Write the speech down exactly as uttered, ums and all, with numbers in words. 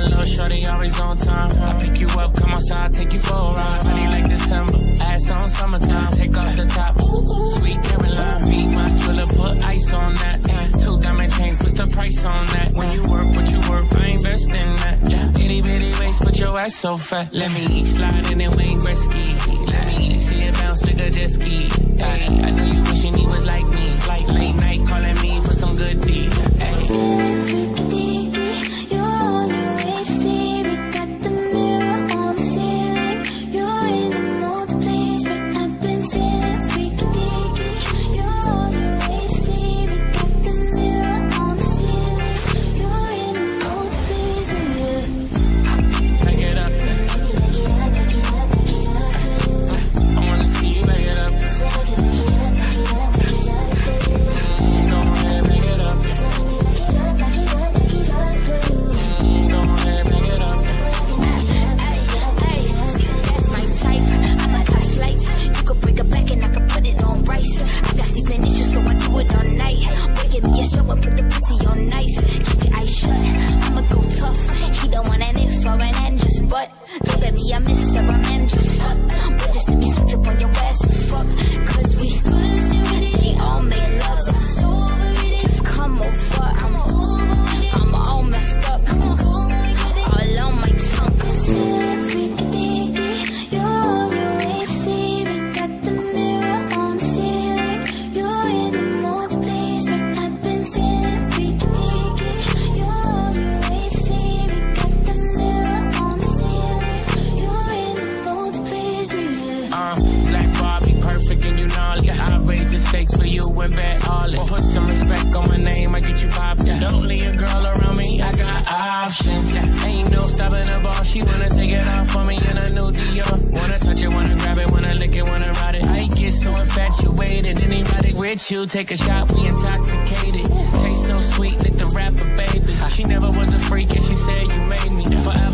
little shorty always on time. I pick you up, come outside, take you for a ride. Body like December, ass on summertime. Take off the top, sweet Caroline. Beat my jeweler, put ice on that. Two diamond chains, what's the price on that? When you work, what you work, I invest in that. Yeah, itty bitty waist, but your ass so fat. Let me slide in and Wayne Gretzky. Let me see it bounce like a jet ski. Ay, I know you wishing he was like me. Like late night calling me for some good deed. Ay. You take a shot, we intoxicated. Taste so sweet, like the rapper, baby. She never was a freak and she said you made me forever.